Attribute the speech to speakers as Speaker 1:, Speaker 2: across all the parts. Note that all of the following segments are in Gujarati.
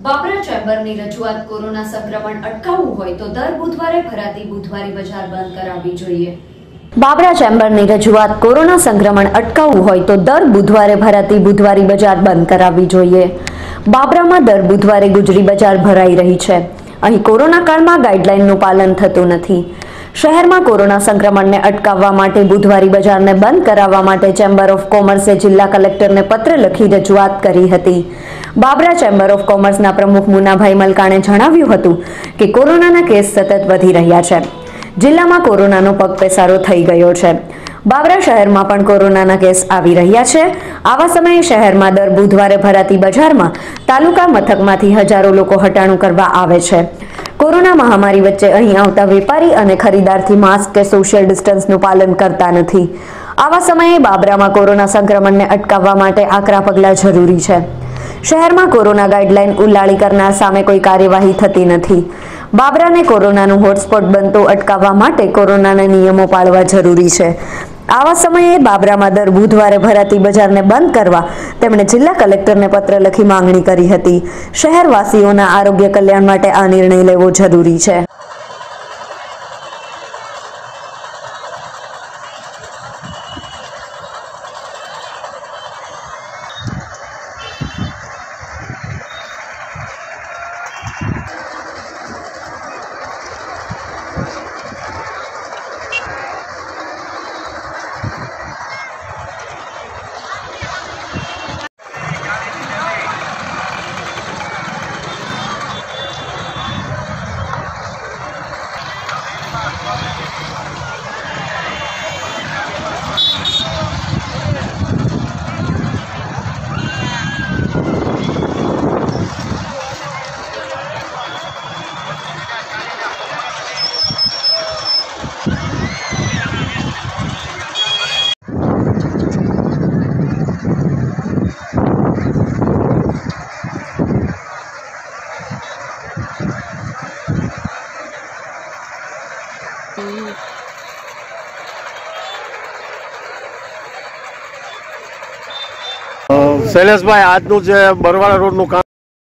Speaker 1: બાબરા ચેમ્બરની રજૂઆત કોરોના સંક્રમણ અટકાવવું હોય તો દર બુધવારે ભરાતી બુધવારી બજાર બંધ કરાવવી જોઈએ। બાબરા ચેમ્બરની રજૂઆત કોરોના સંક્રમણ અટકાવવું હોય તો દર બુધવારે ભરાતી બુધવારી બજાર બંધ કરાવવી જોઈએ। બાબરામાં દર બુધવારે ગુજરી બજાર ભરાઈ રહી છે। અહીં કોરોના કાળમાં ગાઈડલાઈનનું પાલન થતું નથી। શહેરમાં કોરોના સંક્રમણને અટકાવવા માટે બુધવારી બજારને બંધ કરાવવા માટે ચેમ્બર ઓફ કોમર્સે જિલ્લા કલેક્ટરને પત્ર લખી રજૂઆત કરી હતી। બાબરા ચેમ્બર ઓફ કોમર્સના પ્રમુખ મુનાભાઈ મલકાણે જણાવ્યું હતું કે કોરોનાના કેસ સતત વધી રહ્યા છે। જિલ્લામાં કોરોનાનો પગપેસારો થઈ ગયો છે। બાબરા શહેરમાં પણ કોરોનાના કેસ આવી રહ્યા છે। આવા સમયે શહેરમાં દર બુધવારે ભરાતી બજારમાં તાલુકા મથકમાંથી હજારો લોકો હટાણું કરવા આવે છે। કોરોના મહામારી વચ્ચે અહીં આવતા વેપારી અને ખરીદારથી માસ્ક કે સોશિયલ ડિસ્ટન્સનું પાલન કરતા નથી। આવા સમયે બાબરામાં કોરોના સંક્રમણને અટકાવવા માટે આકરા પગલાં જરૂરી છે। શહેરમાં કોરોના ગાઈડલાઈન ઉલ્લાળી કરનાર સામે કોઈ કાર્યવાહી થતી નથી। બાબરાને કોરોનાનું હોટસ્પોટ બનતો અટકાવવા માટે કોરોનાના નિયમો પાળવા જરૂરી છે। આવા સમયે બાબરામાં દર બુધવારે ભરાતી બજારને બંધ કરવા તેમણે જિલ્લા કલેક્ટરને પત્ર લખી માંગણી કરી હતી। શહેરવાસીઓના આરોગ્ય કલ્યાણ માટે આ નિર્ણય લેવો જરૂરી છે।
Speaker 2: શૈલેષભાઈ, આજનું જે બરવાળા રોડનું કામ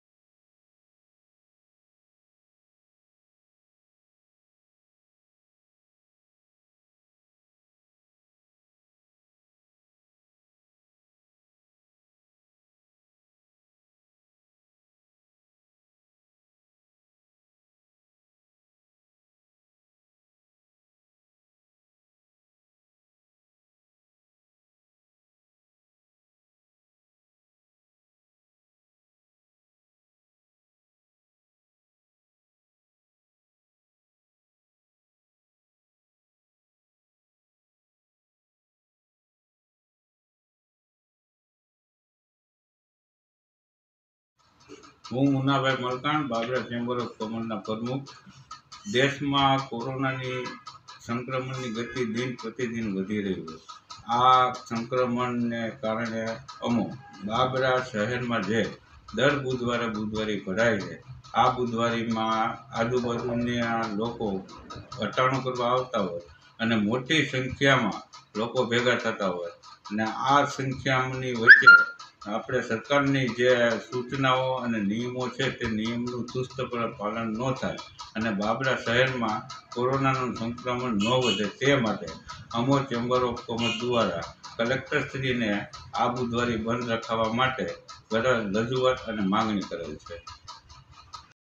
Speaker 3: હું મુનાભાઈ મલકાણ, બાબરા ચેમ્બર ઓફ કોમર્સના પ્રમુખ। દેશમાં કોરોનાની સંક્રમણની ગતિ દિન પ્રતિદિન વધી રહી છે। આ સંક્રમણને કારણે બાબરા શહેરમાં જે દર બુધવારી ભરાય છે, આ બુધવારીમાં આજુબાજુના લોકો હટાણું કરવા આવતા હોય અને મોટી સંખ્યામાં લોકો ભેગા થતા હોય અને આ સંખ્યાની વચ્ચે આપણે સરકારની જે સૂચનાઓ અને નિયમો છે તે નિયમનું ચુસ્તપણે પાલન ન થાય અને બાબરા શહેરમાં કોરોનાનું સંક્રમણ ન વધે તે માટે અમો ચેમ્બર ઓફ કોમર્સ દ્વારા કલેક્ટરશ્રીને આ બુધવારી બંધ રખાવવા માટે રજૂઆત અને માગણી કરેલ છે।